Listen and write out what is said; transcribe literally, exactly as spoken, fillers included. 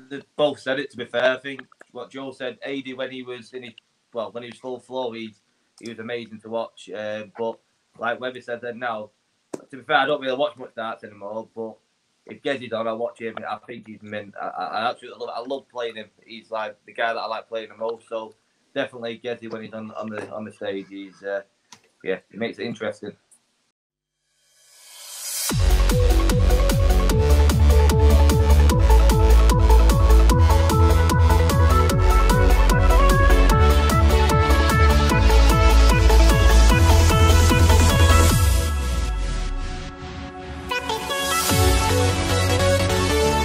they both said it. To be fair, I think what Joe said, A D when he was in his well, when he was full flow, he he was amazing to watch. Uh, but like Webby said, then now, to be fair, I don't really watch much darts anymore. But if Gezzy's on, I watch him. I think he's mint. I, I absolutely love. I love playing him. He's like the guy that I like playing the most. So definitely Gezzy when he's on on the on the stage. He's uh, yeah, he makes it interesting.